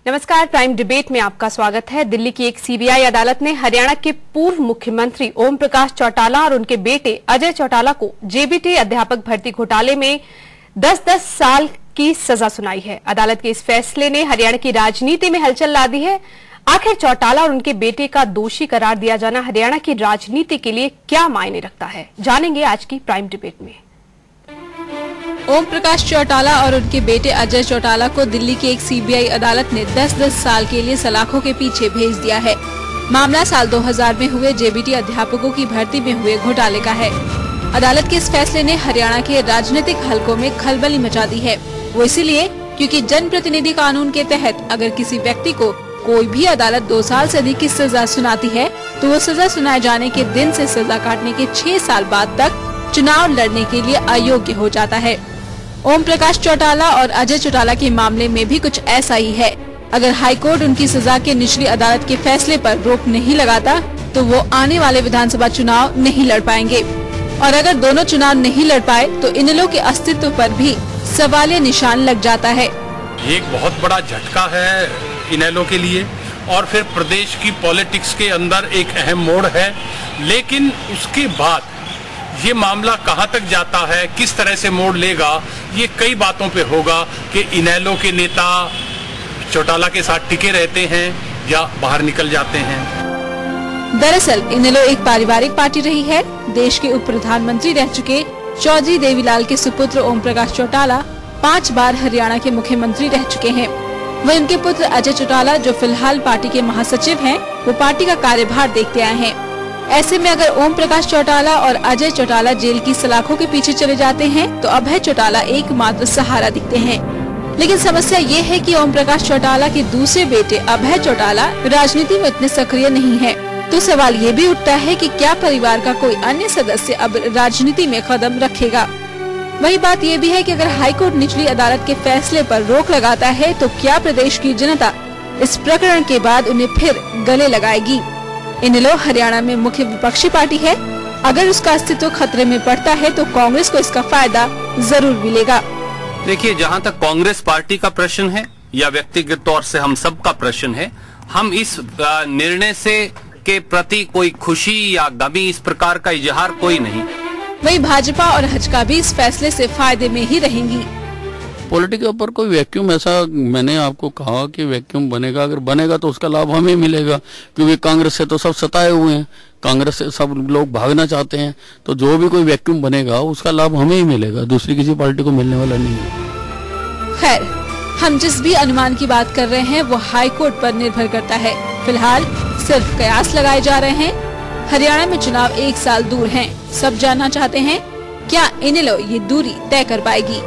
नमस्कार, prime debate में आपका स्वागत है। दिल्ली की एक सीबीआई अदालत ने हरियाणा के पूर्व मुख्यमंत्री ओम प्रकाश चौटाला और उनके बेटे अजय चौटाला को जेबीटी अध्यापक भर्ती घोटाले में 10-10 साल की सजा सुनाई है। अदालत के इस फैसले ने हरियाणा की राजनीति में हलचल ला दी है। आखिर चौटाला और उनके बेटे का दोषी करार दिया जाना हरियाणा की राजनीति के लिए क्या मायने रखता है, जानेंगे आज की प्राइम डिबेट में। ओम प्रकाश चौटाला और उनके बेटे अजय चौटाला को दिल्ली की एक सीबीआई अदालत ने 10-10 साल के लिए सलाखों के पीछे भेज दिया है। मामला साल 2000 में हुए जेबीटी अध्यापकों की भर्ती में हुए घोटाले का है। अदालत के इस फैसले ने हरियाणा के राजनीतिक हलकों में खलबली मचा दी है। वो इसीलिए क्योंकि जनप्रतिनिधि कानून के तहत अगर किसी व्यक्ति को कोई भी अदालत 2 साल से अधिक की सजा सुनाती है तो वो सजा सुनाए जाने के दिन से सजा काटने के 6 साल बाद तक चुनाव लड़ने के लिए अयोग्य हो जाता है। ओम प्रकाश चौटाला और अजय चौटाला के मामले में भी कुछ ऐसा ही है। अगर हाईकोर्ट उनकी सजा के निचली अदालत के फैसले पर रोक नहीं लगाता तो वो आने वाले विधानसभा चुनाव नहीं लड़ पाएंगे और अगर दोनों चुनाव नहीं लड़ पाए तो इनेलो के अस्तित्व पर भी सवालिया निशान लग जाता है। ये एक बहुत बड़ा झटका है इनेलो के लिए और फिर प्रदेश की पॉलिटिक्स के अंदर एक अहम मोड़ है। लेकिन उसके बाद ये मामला कहां तक जाता है, किस तरह से मोड़ लेगा, ये कई बातों पे होगा कि इनेलो के नेता चौटाला के साथ टिके रहते हैं या बाहर निकल जाते हैं। दरअसल इनेलो एक पारिवारिक पार्टी रही है। देश के उप प्रधानमंत्री रह चुके चौधरी देवीलाल के सुपुत्र ओम प्रकाश चौटाला 5 बार हरियाणा के मुख्यमंत्री रह चुके हैं। वहीं उनके पुत्र अजय चौटाला जो फिलहाल पार्टी के महासचिव हैं, वो पार्टी का कार्यभार देखते आए हैं। ऐसे में अगर ओम प्रकाश चौटाला और अजय चौटाला जेल की सलाखों के पीछे चले जाते हैं तो अभय चौटाला एकमात्र सहारा दिखते हैं। लेकिन समस्या ये है कि ओम प्रकाश चौटाला के दूसरे बेटे अभय चौटाला राजनीति में इतने सक्रिय नहीं है। तो सवाल ये भी उठता है कि क्या परिवार का कोई अन्य सदस्य अब राजनीति में कदम रखेगा। वही बात ये भी है कि अगर हाईकोर्ट निचली अदालत के फैसले पर रोक लगाता है तो क्या प्रदेश की जनता इस प्रकरण के बाद उन्हें फिर गले लगाएगी। इनेलो हरियाणा में मुख्य विपक्षी पार्टी है। अगर उसका अस्तित्व खतरे में पड़ता है तो कांग्रेस को इसका फायदा जरूर मिलेगा। देखिए, जहां तक कांग्रेस पार्टी का प्रश्न है या व्यक्तिगत तौर से हम सब का प्रश्न है, हम इस निर्णय से के प्रति कोई खुशी या गमी इस प्रकार का इजहार कोई नहीं। वही भाजपा और हजका भी इस फैसले से फायदे में ही रहेंगी। पॉलिटिक्स के ऊपर कोई वैक्यूम ऐसा मैंने आपको कहा कि वैक्यूम बनेगा, अगर बनेगा तो उसका लाभ हमें मिलेगा क्योंकि कांग्रेस से तो सब सताए हुए हैं, कांग्रेस से सब लोग भागना चाहते हैं। तो जो भी कोई वैक्यूम बनेगा उसका लाभ हमें ही मिलेगा, दूसरी किसी पार्टी को मिलने वाला नहीं है। खैर, हम जिस भी अनुमान की बात कर रहे हैं वो हाई कोर्ट पर निर्भर करता है। फिलहाल सिर्फ कयास लगाए जा रहे हैं। हरियाणा में चुनाव 1 साल दूर हैं। सब जानना चाहते हैं क्या इनेलो ये दूरी तय कर पाएगी।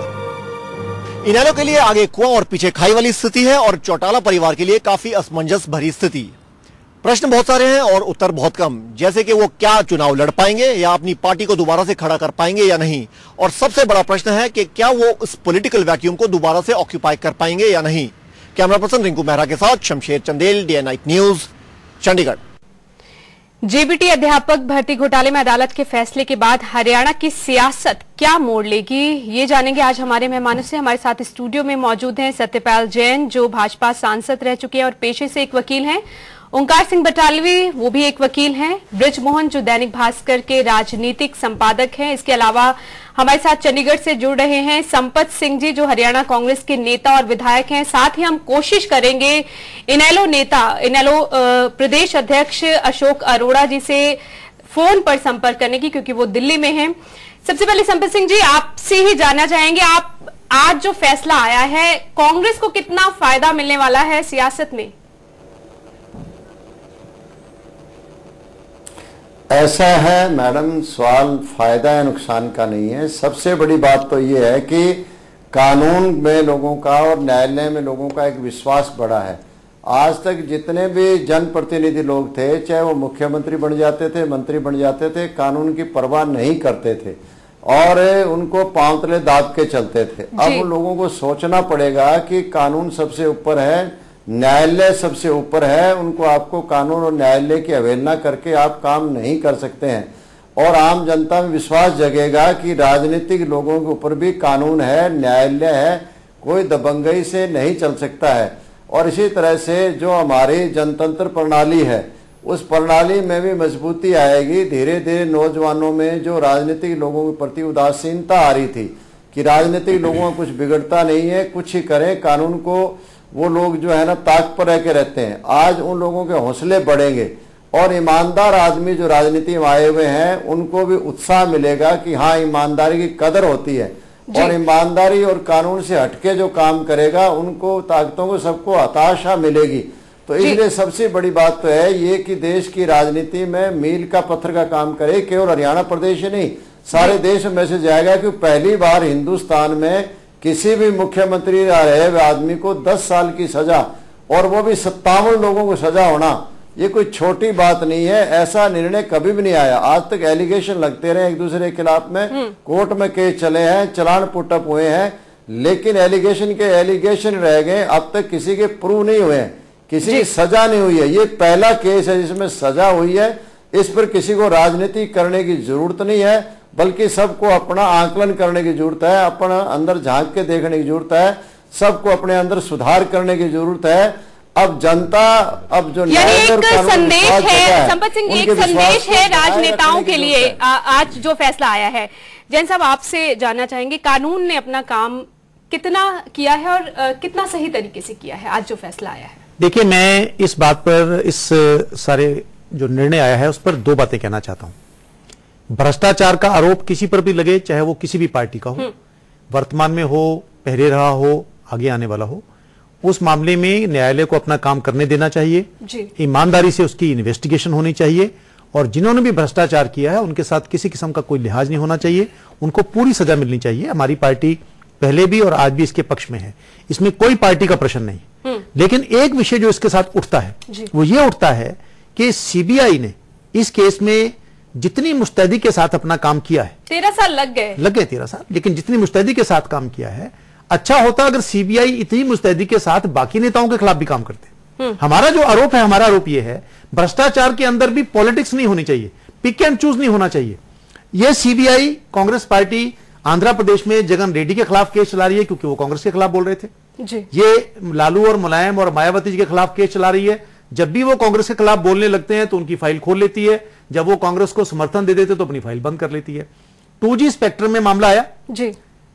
इनेलो के लिए आगे कुआं और पीछे खाई वाली स्थिति है और चौटाला परिवार के लिए काफी असमंजस भरी स्थिति। प्रश्न बहुत सारे हैं और उत्तर बहुत कम, जैसे कि वो क्या चुनाव लड़ पाएंगे या अपनी पार्टी को दोबारा से खड़ा कर पाएंगे या नहीं। और सबसे बड़ा प्रश्न है कि क्या वो उस पॉलिटिकल वैक्यूम को दोबारा से ऑक्यूपाई कर पाएंगे या नहीं। कैमरा पर्सन रिंकू मेहरा के साथ Shamsher Chandel, day night news, Chandigarh. JBT अध्यापक भर्ती घोटाले में अदालत के फैसले के बाद हरियाणा की सियासत क्या मोड़ लेगी, ये जानेंगे आज हमारे मेहमानों से। हमारे साथ स्टूडियो में मौजूद हैं सत्यपाल जैन जो भाजपा सांसद रह चुके हैं और पेशे से एक वकील हैं, ओंकार सिंह बटालवी वो भी एक वकील हैं, ब्रिज मोहन जो दैनिक भास्कर के राजनीतिक संपादक हैं। इसके अलावा हमारे साथ चंडीगढ़ से जुड़ रहे हैं संपत सिंह जी जो हरियाणा कांग्रेस के नेता और विधायक हैं। साथ ही हम कोशिश करेंगे इनेलो प्रदेश अध्यक्ष अशोक अरोड़ा जी से फोन पर संपर्क करने की, क्योंकि वो दिल्ली में हैं। सबसे पहले संपत सिंह जी, आपसे ही जानना चाहेंगे, आप आज जो फैसला आया है कांग्रेस को कितना फायदा मिलने वाला है सियासत में? ऐसा है मैडम, सवाल फायदा या नुकसान का नहीं है। सबसे बड़ी बात तो ये है कि कानून में लोगों का और न्यायालय में लोगों का एक विश्वास बढ़ा है। आज तक जितने भी जनप्रतिनिधि लोग थे, चाहे वो मुख्यमंत्री बन जाते थे, मंत्री बन जाते थे, कानून की परवाह नहीं करते थे और उनको पांव तले दाब के चलते थे। अब उन लोगों को सोचना पड़ेगा कि कानून सबसे ऊपर है, न्यायालय सबसे ऊपर है। उनको आपको कानून और न्यायालय की अवहेलना करके आप काम नहीं कर सकते हैं और आम जनता में विश्वास जगेगा कि राजनीतिक लोगों के ऊपर भी कानून है, न्यायालय है, कोई दबंगई से नहीं चल सकता है। और इसी तरह से जो हमारी जनतंत्र प्रणाली है उस प्रणाली में भी मजबूती आएगी। धीरे धीरे नौजवानों में जो राजनीतिक लोगों के प्रति उदासीनता आ रही थी कि राजनीतिक लोगों का कुछ बिगड़ता नहीं है, कुछ ही करें, कानून को वो लोग जो है ना ताक पर रह के रहते हैं, आज उन लोगों के हौसले बढ़ेंगे और ईमानदार आदमी जो राजनीति में आए हुए हैं उनको भी उत्साह मिलेगा कि हाँ ईमानदारी की कदर होती है और ईमानदारी और कानून से हटके जो काम करेगा उनको ताकतों को सबको हताशा मिलेगी। तो इसलिए सबसे बड़ी बात तो है ये कि देश की राजनीति में मील का पत्थर का काम करे। केवल हरियाणा प्रदेश ही नहीं, सारे देश में मैसेज आएगा कि पहली बार हिंदुस्तान में किसी भी मुख्यमंत्री रहे हुए आदमी को 10 साल की सजा, और वो भी 57 लोगों को सजा होना, ये कोई छोटी बात नहीं है। ऐसा निर्णय कभी भी नहीं आया। आज तक एलिगेशन लगते रहे एक दूसरे के खिलाफ में, कोर्ट में केस चले हैं, चलान पुटअप हुए हैं, लेकिन एलिगेशन के एलिगेशन रह गए, अब तक किसी के प्रूव नहीं हुए हैं, किसी की सजा नहीं हुई है। ये पहला केस है जिसमें सजा हुई है। इस पर किसी को राजनीति करने की जरूरत नहीं है, बल्कि सबको अपना आकलन करने की जरूरत है, अपना अंदर झांक के देखने की जरूरत है, सबको अपने अंदर सुधार करने की जरूरत है। अब जनता, अब जो एक संदेश है संपत सिंह, एक संदेश है राजनेताओं के लिए आज जो फैसला आया है। जैन साहब, आपसे जानना चाहेंगे कानून ने अपना काम कितना किया है और कितना सही तरीके से किया है आज जो फैसला आया है? देखिए, मैं इस बात पर, इस सारे जो निर्णय आया है उस पर 2 बातें कहना चाहता हूं। भ्रष्टाचार का आरोप किसी पर भी लगे, चाहे वो किसी भी पार्टी का हो, वर्तमान में हो, पहले रहा हो, आगे आने वाला हो, उस मामले में न्यायालय को अपना काम करने देना चाहिए, ईमानदारी से उसकी इन्वेस्टिगेशन होनी चाहिए, और जिन्होंने भी भ्रष्टाचार किया है उनके साथ किसी किस्म का कोई लिहाज नहीं होना चाहिए, उनको पूरी सजा मिलनी चाहिए। हमारी पार्टी पहले भी और आज भी इसके पक्ष में है, इसमें कोई पार्टी का प्रश्न नहीं। लेकिन एक विषय जो इसके साथ उठता है वो ये उठता है कि सीबीआई ने इस केस में जितनी मुस्तैदी के साथ अपना काम किया है, 13 साल लग गए 13 साल, लेकिन जितनी मुस्तैदी के साथ काम किया है, अच्छा होता अगर सीबीआई इतनी मुस्तैदी के साथ बाकी नेताओं के खिलाफ भी काम करते। हमारा जो आरोप है, हमारा आरोप यह है भ्रष्टाचार के अंदर भी पॉलिटिक्स नहीं होनी चाहिए, पिक एंड चूज नहीं होना चाहिए। यह सीबीआई कांग्रेस पार्टी आंध्र प्रदेश में जगन रेड्डी के खिलाफ केस चला रही है क्योंकि वो कांग्रेस के खिलाफ बोल रहे थे जी। ये लालू और मुलायम और मायावती जी के खिलाफ केस चला रही है। जब भी वो कांग्रेस के खिलाफ बोलने लगते हैं तो उनकी फाइल खोल लेती है, जब वो कांग्रेस को समर्थन दे देते तो अपनी फाइल बंद कर लेती है। 2G स्पेक्ट्रम में मामला आया जी,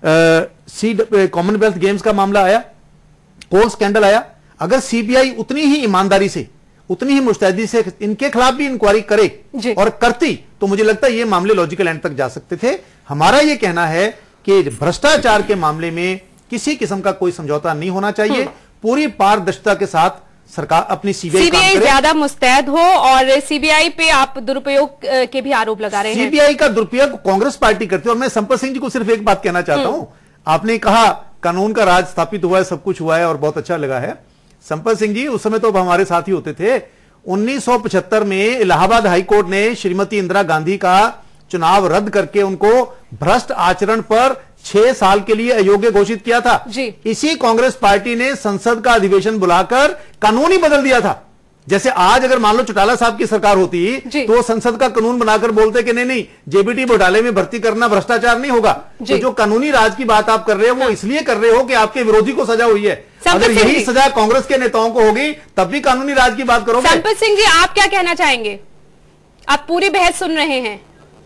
कॉमनवेल्थ गेम्स का मामला आया, कोल स्कैंडल आया। अगर सीबीआई उतनी ही ईमानदारी से, उतनी ही मुस्तैदी से इनके खिलाफ भी इंक्वायरी करे और करती तो मुझे लगता है ये मामले लॉजिकल एंड तक जा सकते थे। हमारा ये कहना है कि भ्रष्टाचार के मामले में किसी किस्म का कोई समझौता नहीं होना चाहिए, पूरी पारदर्शिता के साथ सरकार अपनी सीबीआई ज्यादा मुस्तैद हो, और सीबीआई पे आप दुरुपयोग के भी आरोप लगा रहे हैं। सीबीआई का दुरुपयोग कांग्रेस पार्टी करती है। और मैं संपत सिंह जी को सिर्फ एक बात कहना चाहता हूं, आपने कहा कानून का राज स्थापित हुआ है, सब कुछ हुआ है और बहुत अच्छा लगा है। संपत सिंह जी उस समय तो हमारे साथ ही होते थे। 1975 में इलाहाबाद हाईकोर्ट ने श्रीमती इंदिरा गांधी का चुनाव रद्द करके उनको भ्रष्ट आचरण पर 6 साल के लिए अयोग्य घोषित किया था जी। इसी कांग्रेस पार्टी ने संसद का अधिवेशन बुलाकर कानून ही बदल दिया था। जैसे आज अगर मान लो चौटाला साहब की सरकार होती तो संसद का कानून बनाकर बोलते कि नहीं जेबीटी घोटाले में भर्ती करना भ्रष्टाचार नहीं होगा। तो जो कानूनी राज की बात आप कर रहे हो वो इसलिए कर रहे हो कि आपके विरोधी को सजा हुई है। अगर यही सजा कांग्रेस के नेताओं को होगी तब भी कानूनी राज की बात करोगे। संपत सिंह जी, आप क्या कहना चाहेंगे? आप पूरी बहस सुन रहे हैं।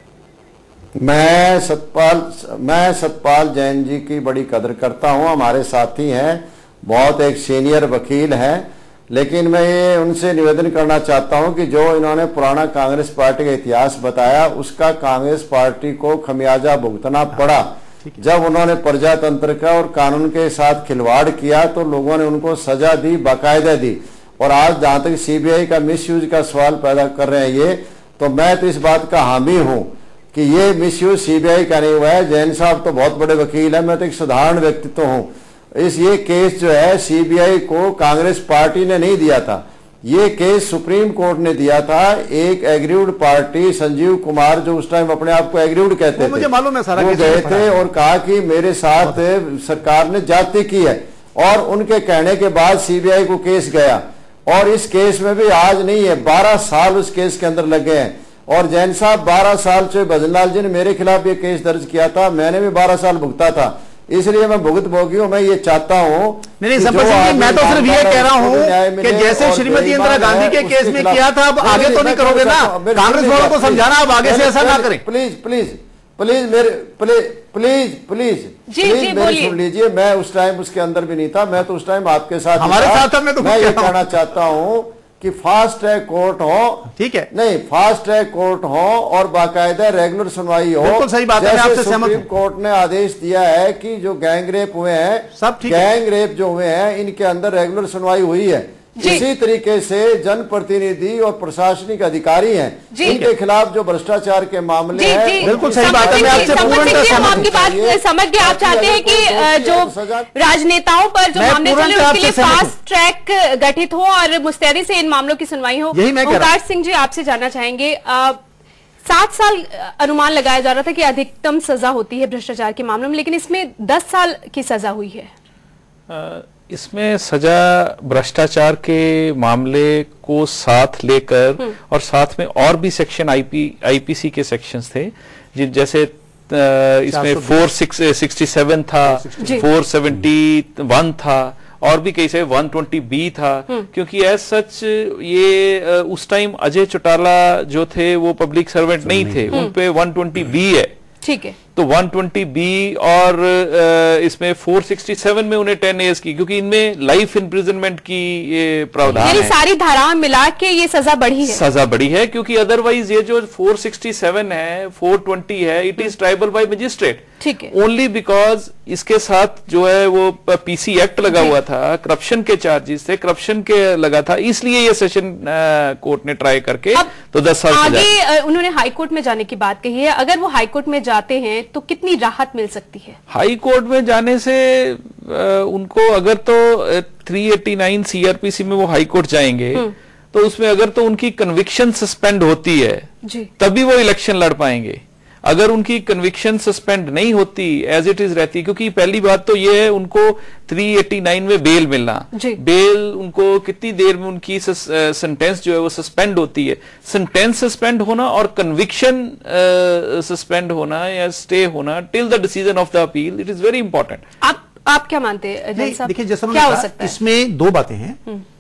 मैं सतपाल जैन जी की बड़ी कदर करता हूं, हमारे साथी हैं, बहुत एक सीनियर वकील हैं, लेकिन मैं ये उनसे निवेदन करना चाहता हूं कि जो इन्होंने पुराना कांग्रेस पार्टी का इतिहास बताया उसका कांग्रेस पार्टी को खमियाजा भुगतना पड़ा। जब उन्होंने प्रजातंत्र का और कानून के साथ खिलवाड़ किया तो लोगों ने उनको सजा दी, बाकायदा दी। और आज जहां तक सीबीआई का मिसयूज का सवाल पैदा कर रहे हैं ये, तो मैं तो इस बात का हामी हूं कि ये मिसयूज सीबीआई का नहीं हुआ है। जैन साहब तो बहुत बड़े वकील है, मैं तो एक साधारण व्यक्तित्व हूं। ये केस जो है सीबीआई को कांग्रेस पार्टी ने नहीं दिया था, ये केस सुप्रीम कोर्ट ने दिया था। एक एग्रीव्ड पार्टी संजीव कुमार जो उस टाइम अपने आप को एग्रीव्ड कहते थे, मुझे मालूम है सारा, वो गए थे और कहा कि मेरे साथ सरकार ने जाति की है, और उनके कहने के बाद सीबीआई को केस गया। और इस केस में भी आज नहीं है, 12 साल उस केस के अंदर लग गए हैं। और जैन साहब 12 साल से भजनलाल जी ने मेरे खिलाफ ये केस दर्ज किया था, मैंने भी 12 साल भुगता था। इसलिए मैं भुगत भोगी हूँ। मैं ये चाहता हूँ नहीं संपर्क, मैं तो सिर्फ ये कह रहा हूँ कि जैसे श्रीमती इंदिरा गांधी के केस में किया था, अब आगे तो नहीं करोगे ना? कांग्रेस वालों को समझाना अब आगे से ऐसा ना करें। प्लीज प्लीज प्लीज मेरे प्लीज प्लीज मेरी सुन लीजिए। मैं उस टाइम उसके अंदर भी नहीं था, मैं तो उस टाइम आपके साथ, हमारे साथ। मैं ये कहना चाहता हूँ कि फास्ट ट्रैक कोर्ट हो, ठीक है, नहीं फास्ट ट्रैक कोर्ट हो और बाकायदा रेगुलर सुनवाई हो। बिल्कुल सही बात है, मैं आपसे सहमत हूं। सुप्रीम कोर्ट ने आदेश दिया है कि जो गैंग रेप हुए हैं, सब गैंग रेप जो हुए हैं, इनके अंदर रेगुलर सुनवाई हुई है। इसी तरीके से जनप्रतिनिधि और प्रशासनिक अधिकारी हैं, इनके खिलाफ जो भ्रष्टाचार के मामले हैं, बिल्कुल सही बात है। मैं आपसे आपकी बात समझ गए। आप चाहते हैं कि जो राजनेताओं पर जो मामले चले उसके लिए फास्ट ट्रैक गठित हो और मुस्तैदी से इन मामलों की सुनवाई हो। ओंकार सिंह जी, आपसे जानना चाहेंगे, 7 साल अनुमान लगाया जा रहा था कि अधिकतम सजा होती है भ्रष्टाचार के मामलों में, लेकिन इसमें 10 साल की सजा हुई है। इसमें सजा भ्रष्टाचार के मामले को साथ लेकर और साथ में और भी सेक्शन आईपीसी के सेक्शंस थे, जैसे इसमें 467 था, 471 था और भी कई से 120B था, क्योंकि एज सच ये उस टाइम अजय चौटाला जो थे वो पब्लिक सर्वेंट नहीं थे, उन पे 120B है, ठीक है। तो 120B और इसमें 467 में उन्हें 10 years की, क्योंकि इनमें लाइफ इम्प्रिजनमेंट की ये प्रावधान है। सारी धाराएं मिला के ये सजा बढ़ी है, सजा बढ़ी है, क्योंकि अदरवाइज ये जो 467 है, 420 है, it is triable by magistrate, ठीक है, ओनली बिकॉज इसके साथ जो है वो पीसी एक्ट लगा हुआ था, करप्शन के चार्जेस थे, करप्शन के लगा था, इसलिए ये सेशन कोर्ट ने ट्राई करके तो 10 साल आगे उन्होंने हाई कोर्ट में जाने की बात कही है। अगर वो हाई कोर्ट में जाते हैं तो कितनी राहत मिल सकती है? हाई कोर्ट में जाने से उनको अगर तो 389 सीआरपीसी में वो हाई कोर्ट जाएंगे तो उसमें अगर तो उनकी कन्विक्शन सस्पेंड होती है तभी वो इलेक्शन लड़ पाएंगे। अगर उनकी कन्विक्शन सस्पेंड नहीं होती, एज इट इज रहती, क्योंकि पहली बात तो ये है उनको 389 में बेल मिलना, बेल उनको कितनी देर में उनकी सेंटेंस जो है वो सस्पेंड होती है, सेंटेंस सस्पेंड होना और कन्विक्शन सस्पेंड होना या स्टे होना till the decision of the appeal, it is very important. आप क्या मानते हैं? देखिए, जैसा क्या हो सकता है इसमें दो बातें हैं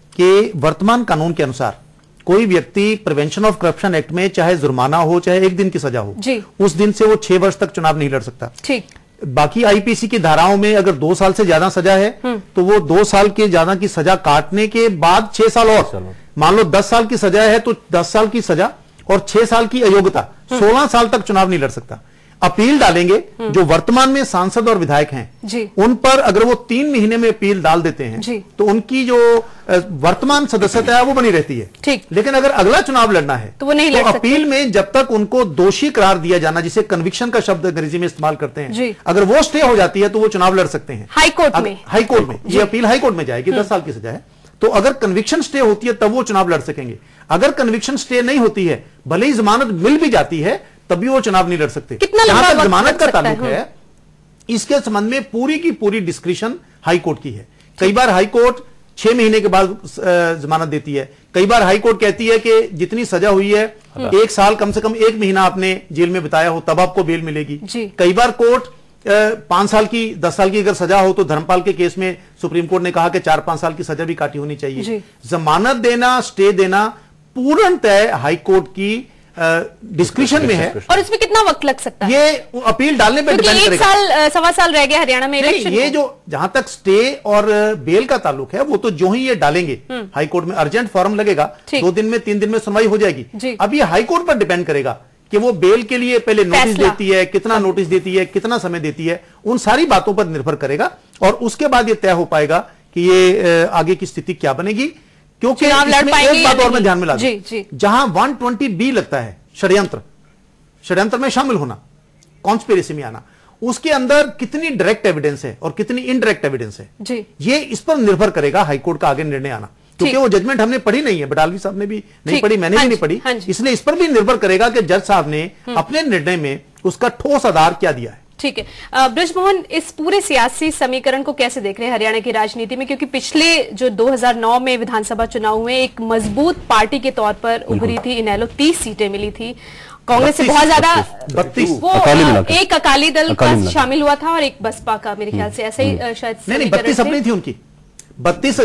कि वर्तमान कानून के अनुसार कोई व्यक्ति प्रिवेंशन ऑफ करप्शन एक्ट में चाहे जुर्माना हो चाहे 1 दिन की सजा हो, उस दिन से वो 6 वर्ष तक चुनाव नहीं लड़ सकता। ठीक। बाकी आईपीसी की धाराओं में अगर 2 साल से ज्यादा सजा है तो वो 2 साल के ज्यादा की सजा काटने के बाद 6 साल और, मान लो 10 साल की सजा है तो 10 साल की सजा और 6 साल की अयोग्यता, 16 साल तक चुनाव नहीं लड़ सकता। अपील डालेंगे, जो वर्तमान में सांसद और विधायक हैं उन पर अगर वो 3 महीने में अपील डाल देते हैं तो उनकी जो वर्तमान सदस्यता है वो बनी रहती है। ठीक। लेकिन अगर अगला चुनाव लड़ना है तो वो नहीं लड़ सकते। अपील में जब तक उनको दोषी करार दिया जाना, जिसे कन्विक्शन का शब्द अंग्रेजी में इस्तेमाल करते हैं, अगर वो स्टे हो जाती है तो वो चुनाव लड़ सकते हैं हाईकोर्ट में। हाईकोर्ट में ये अपील हाईकोर्ट में जाएगी, 10 साल की सजा है। तो अगर कन्विक्शन स्टे होती है तब वो चुनाव लड़ सकेंगे। अगर कन्विक्शन स्टे नहीं होती है, भले ही जमानत मिल भी जाती है तभी वो चुनाव नहीं लड़ सकते। जहां तक जमानत का ताल्लुक है, इसके संबंध में पूरी की पूरी डिस्क्रिशन हाई कोर्ट की है। कई बार हाई कोर्ट 6 महीने के बाद जमानत देती है, कई बार हाई कोर्ट कहती है कि जितनी सजा हुई है 1 साल कम से कम 1 महीना आपने जेल में बिताया हो तब आपको बेल मिलेगी। कई बार कोर्ट 5 साल की 10 साल की अगर सजा हो तो धर्मपाल के केस में सुप्रीम कोर्ट ने कहा कि 4-5 साल की सजा भी काटी होनी चाहिए। जमानत देना, स्टे देना पूर्णतः हाई कोर्ट की डिस्क्रिप्शन में है। और इसमें कितना वक्त लग सकता है? ये अपील डालने पर डिपेंड करेगा। 1 साल 1.25 साल रह गया हरियाणा में इलेक्शन। ये जो जहां तक स्टे और बेल का ताल्लुक है वो तो जो ही ये डालेंगे हाई कोर्ट में अर्जेंट फॉर्म लगेगा, 2 दिन में 3 दिन में सुनवाई हो जाएगी। अब ये हाई कोर्ट पर डिपेंड करेगा कि वो बेल के लिए पहले नोटिस देती है, कितना नोटिस देती है, कितना समय देती है, उन सारी बातों पर निर्भर करेगा और उसके बाद ये तय हो पाएगा कि ये आगे की स्थिति क्या बनेगी। क्योंकि एक बात और मैं ध्यान में ला दूं, जहां 120B लगता है षड्यंत्र में शामिल होना, कॉन्स्पिरेसी में आना, उसके अंदर कितनी डायरेक्ट एविडेंस है और कितनी इनडायरेक्ट एविडेंस है, ये इस पर निर्भर करेगा हाईकोर्ट का आगे निर्णय आना। क्योंकि वो जजमेंट हमने पढ़ी नहीं है, बटालवी साहब ने भी नहीं पढ़ी, मैंने भी नहीं पढ़ी, इसलिए इस पर भी निर्भर करेगा कि जज साहब ने अपने निर्णय में उसका ठोस आधार क्या दिया है। ठीक है। बृजमोहन, इस पूरे सियासी समीकरण को कैसे देख रहे हैं हरियाणा की राजनीति में? क्योंकि पिछले जो 2009 में विधानसभा चुनाव हुए, एक मजबूत पार्टी के तौर पर उभरी थी इनेलो, 30 सीटें मिली थी। कांग्रेस से बहुत ज्यादा 32 वो एक अकाली दल का शामिल हुआ था और एक बसपा का, मेरे ख्याल से ऐसा ही शायद। नहीं 32 अपनी थी उनकी, 31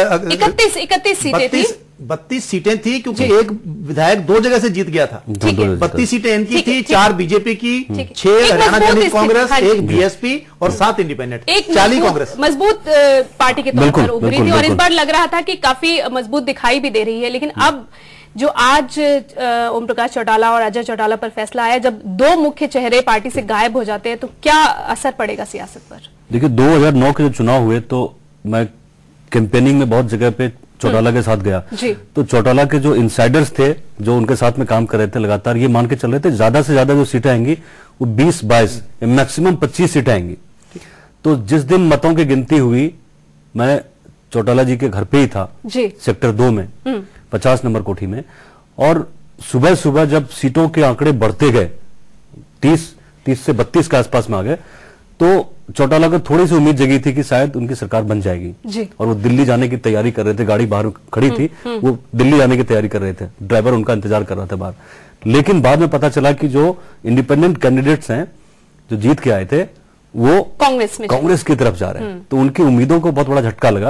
सीटें थी, 32 सीटें थी क्योंकि एक विधायक 2 जगह से जीत गया था। 32 सीटें इनकी थी, 4 बीजेपी की, 6 हरियाणा जनता कांग्रेस, 1 बीएसपी और 7 इंडिपेंडेंट, 40 कांग्रेस मजबूत पार्टी के तौर पर उभरी थी और इस बार लग रहा था कि काफी मजबूत दिखाई भी दे रही है। लेकिन अब जो आज ओम प्रकाश चौटाला और अजय चौटाला पर फैसला आया, जब 2 मुख्य चेहरे पार्टी से गायब हो जाते हैं तो क्या असर पड़ेगा सियासत पर? देखिए 2009 के जो चुनाव हुए तो मैं कैंपेनिंग में बहुत जगह पे चौटाला के साथ गया, तो चौटाला के जो इनसाइडर्स थे जो उनके साथ में काम कर रहे थे लगातार, ये मान के चल रहे थे ज्यादा से ज्यादा जो सीटें आएंगी वो 20-22 मैक्सिमम 25 सीटें आएंगी। तो जिस दिन मतों की गिनती हुई मैं चौटाला जी के घर पे ही था सेक्टर 2 में 50 नंबर कोठी में, और सुबह सुबह जब सीटों के आंकड़े बढ़ते गए 30 से 32 के आसपास में आ गए तो चौटाला को थोड़ी सी उम्मीद जगी थी कि शायद उनकी सरकार बन जाएगी और वो दिल्ली जाने की तैयारी कर रहे थे, गाड़ी बाहर खड़ी थी, वो दिल्ली जाने की तैयारी कर रहे थे, ड्राइवर उनका इंतजार कर रहा था बाहर। लेकिन बाद में पता चला कि जो इंडिपेंडेंट कैंडिडेट्स हैं जो जीत के आए थे वो कांग्रेस की तरफ जा रहे हैं, तो उनकी उम्मीदों को बहुत बड़ा झटका लगा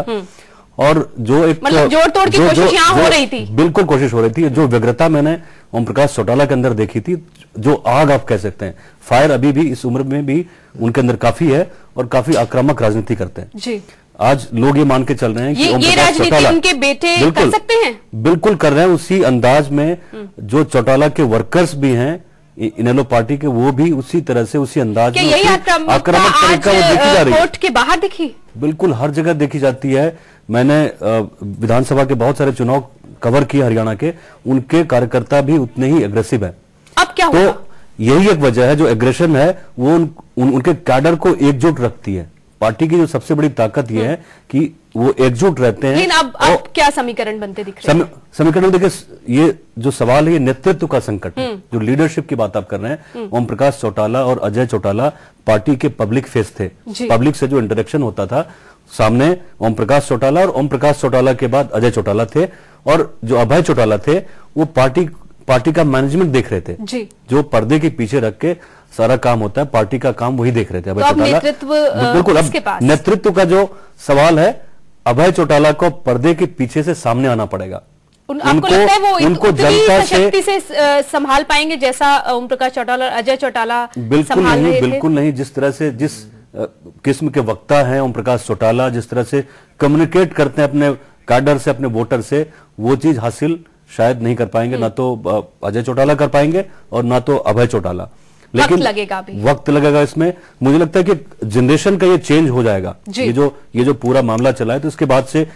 और जो एक मतलब जोड़ तोड़ की कोशिश यहां हो रही थी, बिल्कुल कोशिश हो रही थी। जो व्यग्रता मैंने ओम प्रकाश चौटाला के अंदर देखी थी, जो आग आप कह सकते हैं, फायर अभी भी इस उम्र में भी उनके अंदर काफी है और काफी आक्रामक राजनीति करते हैं जी। आज लोग ये मान के चल रहे हैं कि ओम प्रकाश चौटाला उनके बेटे कर सकते हैं, बिल्कुल कर रहे हैं उसी अंदाज में। जो चौटाला के वर्कर्स भी हैं इनेलो पार्टी के, वो भी उसी तरह से उसी अंदाज में आक्रामक तरीका वो देखी जा रही है, कोर्ट के बाहर दिखी, बिल्कुल हर जगह देखी जाती है। मैंने विधानसभा के बहुत सारे चुनाव कवर किए हरियाणा के, उनके कार्यकर्ता भी उतने ही एग्रेसिव है। अब क्या होगा? तो यही एक वजह है, जो एग्रेशन है वो उनके कैडर को एकजुट रखती है। पार्टी की जो सबसे बड़ी ताकत यह है कि वो एकजुट रहते हैं। लेकिन अब क्या समीकरण बनते दिख रहे हैं? समीकरण देखिए, ये जो सवाल है ये नेतृत्व का संकट है, जो लीडरशिप की बात आप कर रहे हैं। ओम प्रकाश चौटाला और अजय चौटाला पार्टी के पब्लिक फेस थे, पब्लिक से जो इंटरेक्शन होता था सामने ओम प्रकाश चौटाला और ओम प्रकाश चौटाला के बाद अजय चौटाला थे, और जो अभय चौटाला थे वो पार्टी का मैनेजमेंट देख रहे थे जी। जो पर्दे के पीछे रख के सारा काम होता है, पार्टी का काम वही देख रहे थे। अभय चौटाला बिल्कुल, अब नेतृत्व का जो सवाल है, अभय चौटाला को पर्दे के पीछे से सामने आना पड़ेगा। आपको लगता है वो जनता शक्ति से संभाल पाएंगे जैसा ओम प्रकाश चौटाला और अजय चौटाला? बिल्कुल नहीं। जिस तरह से जिस किस्म के वक्ता हैं ओम प्रकाश चौटाला, जिस तरह से कम्युनिकेट करते हैं अपने कैडर से, अपने वोटर से, वो चीज हासिल शायद नहीं कर पाएंगे। ना तो अजय चौटाला कर पाएंगे और ना तो अभय चौटाला। लेकिन वक्त लगेगा इसमें। मुझे लगता है कि जनरेशन का ये चेंज हो जाएगा। ये जो पूरा मामला चला है, तो इसके बाद से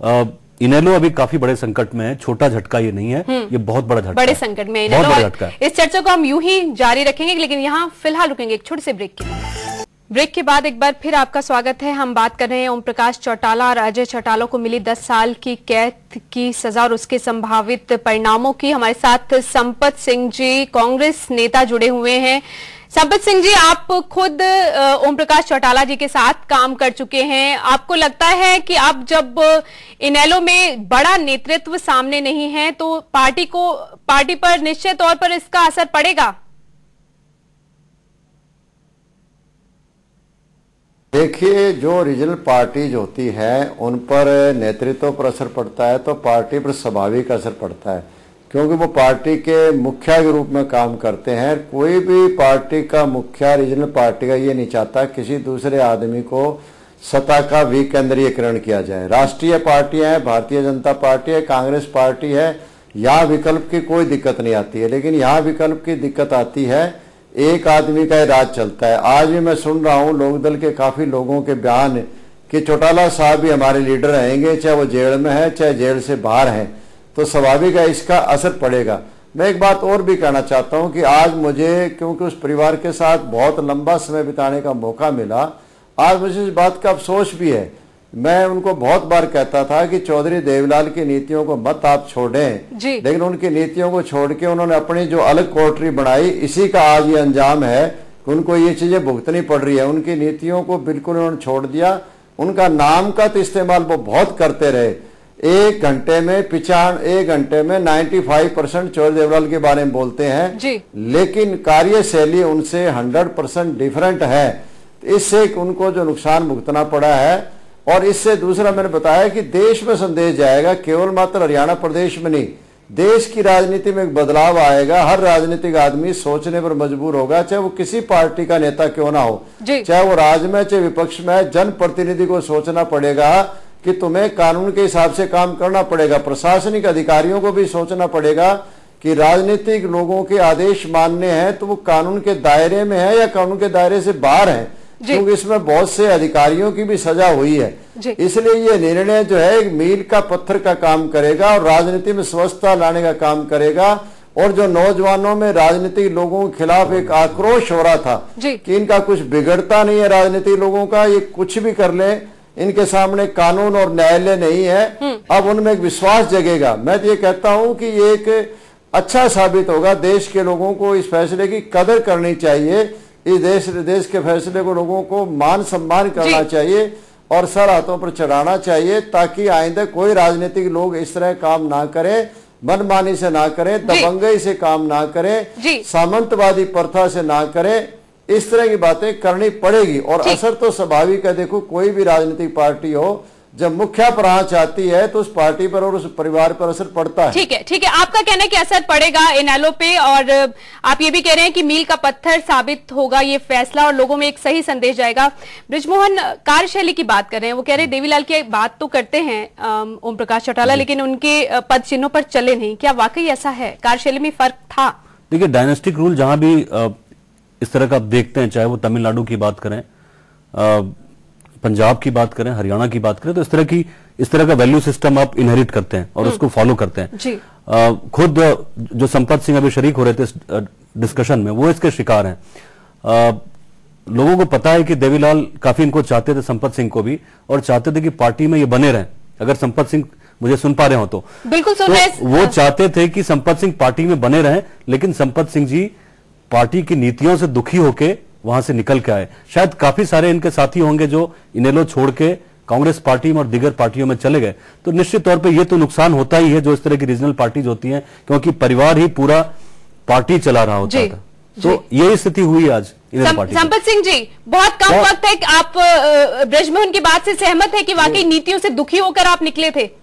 इनेलो अभी काफी बड़े संकट में है। छोटा झटका ये नहीं है, ये बहुत बड़ा झटका, बड़े संकट में इनेलो। बहुत बड़ा झटका है। इस चर्चा को हम यूं ही जारी रखेंगे, लेकिन यहाँ फिलहाल रुकेंगे एक छोटे से ब्रेक के बाद एक बार फिर आपका स्वागत है। हम बात कर रहे हैं ओम प्रकाश चौटाला और अजय चौटाला को मिली 10 साल की कैद की सजा और उसके संभावित परिणामों की। हमारे साथ संपत सिंह जी, कांग्रेस नेता, जुड़े हुए हैं। संपत सिंह जी, आप खुद ओम प्रकाश चौटाला जी के साथ काम कर चुके हैं। आपको लगता है कि आप जब इनेलो में बड़ा नेतृत्व सामने नहीं है तो पार्टी पर निश्चित तौर पर इसका असर पड़ेगा? देखिए, जो रीजनल पार्टीज होती है उन पर नेतृत्व पर असर पड़ता है तो पार्टी पर स्वाभाविक असर पड़ता है, क्योंकि वो पार्टी के मुखिया के रूप में काम करते हैं। कोई भी पार्टी का मुखिया रीजनल पार्टी का ये नहीं चाहता किसी दूसरे आदमी को सत्ता का विकेंद्रीयकरण किया जाए। राष्ट्रीय पार्टियां हैं, भारतीय जनता पार्टी है, कांग्रेस पार्टी है, यहाँ विकल्प की कोई दिक्कत नहीं आती है। लेकिन यहाँ विकल्प की दिक्कत आती है, एक आदमी का राज चलता है। आज भी मैं सुन रहा हूँ लोकदल के काफी लोगों के बयान कि चौटाला साहब भी हमारे लीडर रहेंगे, चाहे वो जेल में है चाहे जेल से बाहर हैं, तो स्वाभाविक है इसका असर पड़ेगा। मैं एक बात और भी कहना चाहता हूँ कि आज मुझे, क्योंकि उस परिवार के साथ बहुत लंबा समय बिताने का मौका मिला, आज मुझे इस बात का अफसोस भी है। मैं उनको बहुत बार कहता था कि चौधरी देवीलाल की नीतियों को मत आप छोड़ें, लेकिन उनकी नीतियों को छोड़ के उन्होंने अपनी जो अलग कोटरी बनाई, इसी का आज ये अंजाम है कि उनको ये चीजें भुगतनी पड़ रही है। उनकी नीतियों को बिल्कुल उन्होंने छोड़ दिया। उनका नाम का तो इस्तेमाल वो बहुत करते रहे। एक घंटे में 95% चौधरी देवलाल के बारे में बोलते हैं जी। लेकिन कार्यशैली उनसे 100% डिफरेंट है। इससे उनको जो नुकसान भुगतना पड़ा है, और इससे दूसरा मैंने बताया कि देश में संदेश जाएगा, केवल मात्र हरियाणा प्रदेश में नहीं, देश की राजनीति में एक बदलाव आएगा। हर राजनीतिक आदमी सोचने पर मजबूर होगा, चाहे वो किसी पार्टी का नेता क्यों ना हो, चाहे वो राज में चाहे विपक्ष में, जनप्रतिनिधि को सोचना पड़ेगा कि तुम्हें कानून के हिसाब से काम करना पड़ेगा। प्रशासनिक अधिकारियों को भी सोचना पड़ेगा कि राजनीतिक लोगों के आदेश मानने हैं तो वो कानून के दायरे में है या कानून के दायरे से बाहर है, क्योंकि इसमें बहुत से अधिकारियों की भी सजा हुई है। इसलिए ये निर्णय जो है एक मील का पत्थर का काम करेगा और राजनीति में स्वच्छता लाने का काम करेगा। और जो नौजवानों में राजनीतिक लोगों के खिलाफ एक आक्रोश हो रहा था कि इनका कुछ बिगड़ता नहीं है, राजनीतिक लोगों का ये कुछ भी कर ले, इनके सामने कानून और न्यायालय नहीं है, अब उनमें एक विश्वास जगेगा। मैं तो ये कहता हूं कि ये एक अच्छा साबित होगा। देश के लोगों को इस फैसले की कदर करनी चाहिए, इस देश के फैसले को लोगों को मान सम्मान करना चाहिए और सर हाथों पर चढ़ाना चाहिए, ताकि आइंदा कोई राजनीतिक लोग इस तरह काम ना करें, मनमानी से ना करें, दबंगई से काम ना करें, सामंतवादी प्रथा से ना करें। इस तरह की बातें करनी पड़ेगी और असर तो स्वाभाविक है। देखो, कोई भी राजनीतिक पार्टी हो, जब मुखिया प्रहार चाहती है तो उस पार्टी पर और उस परिवार पर असर पड़ता है। ठीक है। आपका कहना है कि असर पड़ेगा इनेलो पे, और आप ये भी कह रहे हैं कि मील का पत्थर साबित होगा ये फैसला और लोगों में एक सही संदेश जाएगा। बृजमोहन कार्यशैली की बात कर रहे हैं, वो कह रहे हैं देवीलाल की बात तो करते हैं ओम प्रकाश चौटाला, लेकिन उनके पद चिन्हों पर चले नहीं। क्या वाकई ऐसा है? कार्यशैली में फर्क था? देखिए, डायनेस्टिक रूल जहां भी इस तरह का आप देखते हैं, चाहे वो तमिलनाडु की बात करें, पंजाब की बात करें, हरियाणा की बात करें, तो इस तरह का वैल्यू सिस्टम आप इनहेरिट करते हैं और उसको फॉलो करते हैं जी। खुद जो संपत सिंह अभी शरीक हो रहे थे इस डिस्कशन में, वो इसके शिकार हैं। लोगों को पता है कि देवीलाल काफी इनको चाहते थे, संपत सिंह को भी, और चाहते थे कि पार्टी में ये बने रहें। अगर संपत सिंह मुझे सुन पा रहे हो तो बिल्कुल सुन रहे हैं। वो चाहते थे कि संपत सिंह पार्टी में बने रहें, लेकिन संपत सिंह जी पार्टी की नीतियों से दुखी होके वहां से निकल के आए। शायद काफी सारे इनके साथी होंगे जो इनेलो छोड़ के कांग्रेस पार्टी में और दीगर पार्टियों में चले गए, तो निश्चित तौर पे ये तो नुकसान होता ही है जो इस तरह की रीजनल पार्टीज होती हैं, क्योंकि परिवार ही पूरा पार्टी चला रहा होता था। तो यही स्थिति हुई आज इनेलो पार्टी। संपत सिंह जी, बहुत कम वक्त है, आप बृजमोहन की बात से सहमत है कि वाकई नीतियों से दुखी होकर आप निकले थे?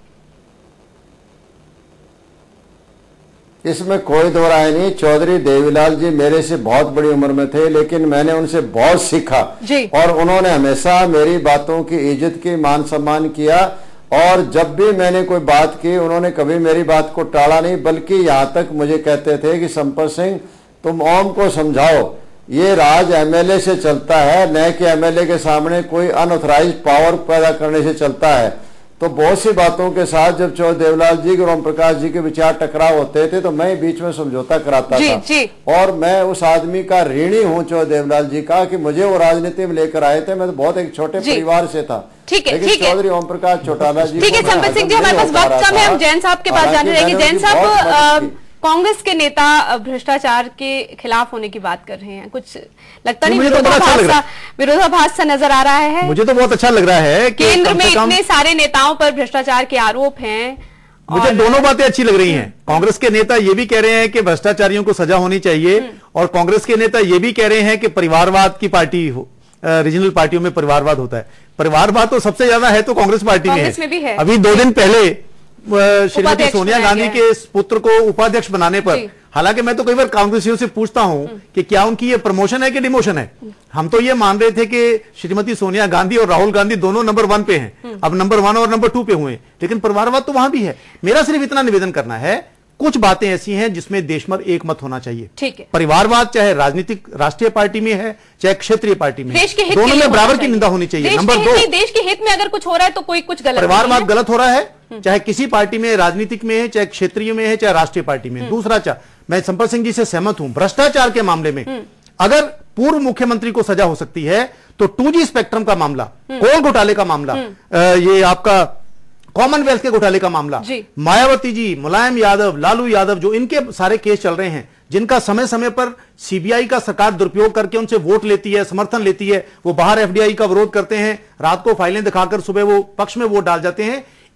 इसमें कोई दो राय नहीं। चौधरी देवीलाल जी मेरे से बहुत बड़ी उम्र में थे, लेकिन मैंने उनसे बहुत सीखा और उन्होंने हमेशा मेरी बातों की इज्जत की, मान सम्मान किया, और जब भी मैंने कोई बात की उन्होंने कभी मेरी बात को टाला नहीं, बल्कि यहाँ तक मुझे कहते थे कि संपत सिंह तुम ओम को समझाओ, ये राज एमएलए से चलता है, न कि एमएलए के सामने कोई अनऑथराइज पावर पैदा करने से चलता है। तो बहुत सी बातों के साथ जब चौधरी देवलाल जी और ओम प्रकाश जी के विचार टकराव होते थे तो मैं बीच में समझौता कराता था। और मैं उस आदमी का ऋणी हूं चौधरी देवलाल जी का कि मुझे वो राजनीति में लेकर आए थे। मैं तो बहुत एक छोटे परिवार से था, लेकिन चौधरी ओम प्रकाश चौटाला जी। ठीक है संपत सिंह जी, हमारे पास वक्त कम है, हम जैन साहब के पास जाने रहेंगे। जैन साहब, कांग्रेस के नेता भ्रष्टाचार के खिलाफ होने की बात कर रहे हैं, कुछ लगता नहीं विरोधाभास सा नजर आ रहा है? मुझे तो बहुत अच्छा लग रहा है कि केंद्र में इतने सारे नेताओं पर भ्रष्टाचार के आरोप हैं। मुझे दोनों बातें अच्छी लग रही हैं। कांग्रेस के नेता ये भी कह रहे हैं कि भ्रष्टाचारियों को सजा होनी चाहिए, और कांग्रेस के नेता ये भी कह रहे हैं कि परिवारवाद की पार्टी हो, रीजनल पार्टियों में परिवारवाद होता है। परिवारवाद तो सबसे ज्यादा है तो कांग्रेस पार्टी में है। अभी 2 दिन पहले श्रीमती सोनिया गांधी के पुत्र को उपाध्यक्ष बनाने पर, हालांकि मैं तो कई बार कांग्रेसियों से पूछता हूं कि क्या उनकी ये प्रमोशन है कि डिमोशन है। हम तो ये मान रहे थे कि श्रीमती सोनिया गांधी और राहुल गांधी दोनों नंबर 1 पे हैं, अब नंबर 1 और नंबर 2 पे हुए, लेकिन परिवारवाद तो वहां भी है। मेरा सिर्फ इतना निवेदन करना है, कुछ बातें ऐसी हैं जिसमें देश में एक मत होना चाहिए। ठीक है, परिवारवाद चाहे राजनीतिक राष्ट्रीय पार्टी में है चाहे क्षेत्रीय पार्टी में, दोनों में बराबर की निंदा होनी चाहिए। नंबर 2, देश के हित में अगर कुछ हो रहा है तो कोई कुछ गलत, परिवारवाद गलत हो रहा है, चाहे किसी पार्टी में, राजनीतिक में है, चाहे क्षेत्रीय में है, चाहे राष्ट्रीय पार्टी में। दूसरा, मैं संपत सिंह जी से सहमत हूं, भ्रष्टाचार के मामले में अगर पूर्व मुख्यमंत्री को सजा हो सकती है तो 2G स्पेक्ट्रम का मामला, कोल घोटाले का मामला, ये आपका कॉमनवेल्थ के घोटाले का मामला, मायावती जी, मुलायम यादव, लालू यादव, जो इनके सारे केस चल रहे हैं, जिनका समय समय पर सीबीआई का सरकार दुरुपयोग करके उनसे वोट लेती है, समर्थन लेती है, वो बाहर एफडीआई का विरोध करते हैं, रात को फाइलें दिखाकर सुबह वो पक्ष में वोट डाल जाते हैं।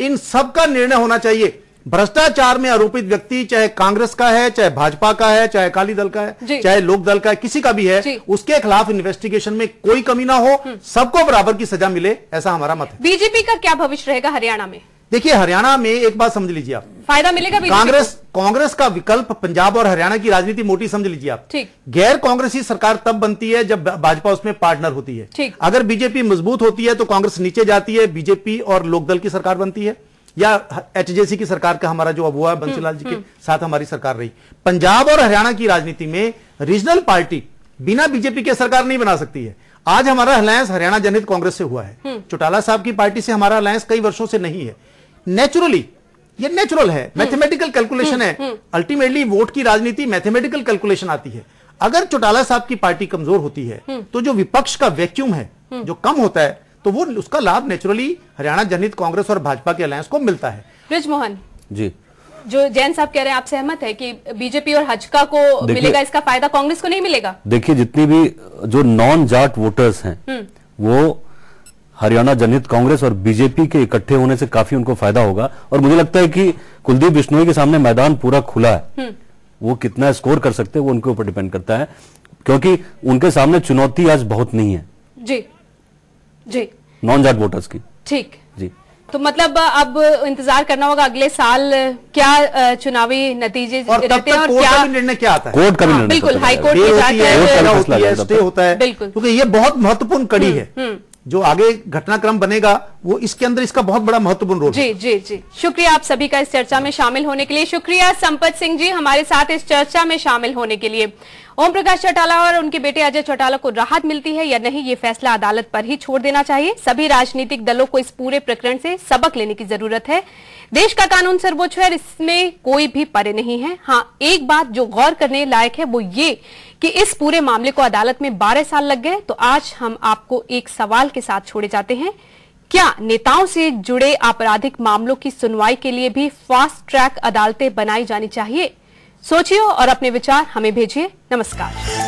इन सबका निर्णय होना चाहिए। भ्रष्टाचार में आरोपित व्यक्ति चाहे कांग्रेस का है, चाहे भाजपा का है, चाहे अकाली दल का है, चाहे लोक दल का है, किसी का भी है, उसके खिलाफ इन्वेस्टिगेशन में कोई कमी ना हो, सबको बराबर की सजा मिले, ऐसा हमारा मत है। बीजेपी का क्या भविष्य रहेगा हरियाणा में? देखिए, हरियाणा में एक बात समझ लीजिए आप, फायदा मिलेगा कांग्रेस का विकल्प पंजाब और हरियाणा की राजनीति मोटी समझ लीजिए आप। गैर कांग्रेसी सरकार तब बनती है जब भाजपा उसमें पार्टनर होती है। अगर बीजेपी मजबूत होती है तो कांग्रेस नीचे जाती है, बीजेपी और लोकदल की सरकार बनती है, या एचजेसी की सरकार का हमारा जो अबुआ बंसीलाल जी के साथ हमारी सरकार रही। पंजाब और हरियाणा की राजनीति में रीजनल पार्टी बिना बीजेपी के सरकार नहीं बना सकती है। आज हमारा अलायंस हरियाणा जनहित कांग्रेस से हुआ है, चौटाला साहब की पार्टी से हमारा अलायंस कई वर्षों से नहीं है। नेचुरली, ये नेचुरल है, मैथमेटिकल कैलकुलेशन है। अल्टीमेटली वोट की राजनीति मैथमेटिकल कैलकुलेशन आती है। अगर चौटाला साहब की पार्टी कमजोर होती है तो जो विपक्ष का वैक्यूम है जो कम होता है, तो वो उसका लाभ नेचुरली हरियाणा जनहित कांग्रेस और भाजपा के अलायंस को मिलता है। ब्रिजमोहन जी, जो जैन साहब कह रहे हैं, आप सहमत है कि बीजेपी और हजका को मिलेगा, इसका फायदा कांग्रेस को नहीं मिलेगा? देखिए, जितनी भी जो नॉन जाट वोटर्स हैं वो हरियाणा जनहित कांग्रेस और बीजेपी के इकट्ठे होने से काफी उनको फायदा होगा। और मुझे लगता है कि कुलदीप बिश्नोई के सामने मैदान पूरा खुला है, वो कितना स्कोर कर सकते हैं वो उनके ऊपर डिपेंड करता है, क्योंकि उनके सामने चुनौती आज बहुत नहीं है जी नॉन जाट वोटर्स की। ठीक जी, तो मतलब अब इंतजार करना होगा अगले साल क्या चुनावी नतीजे रहते हैं और क्या निर्णय क्या आता है। कोर्ट का भी निर्णय बिल्कुल, हाईकोर्ट में स्टे होता है, बिल्कुल, क्योंकि ये बहुत महत्वपूर्ण कड़ी है। जो आगे घटनाक्रम बनेगा वो इसके अंदर इसका बहुत बड़ा महत्वपूर्ण रोल है। जी। शुक्रिया आप सभी का इस चर्चा में शामिल होने के लिए। शुक्रिया संपत सिंह जी हमारे साथ इस चर्चा में शामिल होने के लिए। ओम प्रकाश चौटाला और उनके बेटे अजय चौटाला को राहत मिलती है या नहीं, ये फैसला अदालत पर ही छोड़ देना चाहिए। सभी राजनीतिक दलों को इस पूरे प्रकरण से सबक लेने की जरूरत है। देश का कानून सर्वोच्च है, इसमें कोई भी परे नहीं है। हाँ, एक बात जो गौर करने लायक है वो ये कि इस पूरे मामले को अदालत में 12 साल लग गए। तो आज हम आपको एक सवाल के साथ छोड़े जाते हैं, क्या नेताओं से जुड़े आपराधिक मामलों की सुनवाई के लिए भी फास्ट ट्रैक अदालतें बनाई जानी चाहिए? सोचिए और अपने विचार हमें भेजिए। नमस्कार।